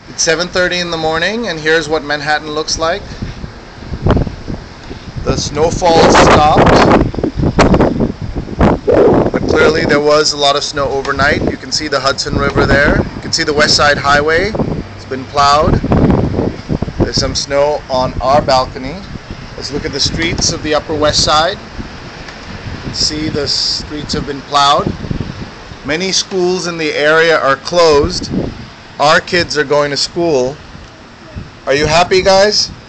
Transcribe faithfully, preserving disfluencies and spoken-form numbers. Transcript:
It's seven thirty in the morning, and here's what Manhattan looks like. The snowfall stopped, but clearly there was a lot of snow overnight. You can see the Hudson River there. You can see the West Side Highway. It's been plowed. There's some snow on our balcony. Let's look at the streets of the Upper West Side. You can see the streets have been plowed. Many schools in the area are closed. Our kids are going to school. Are you happy, guys?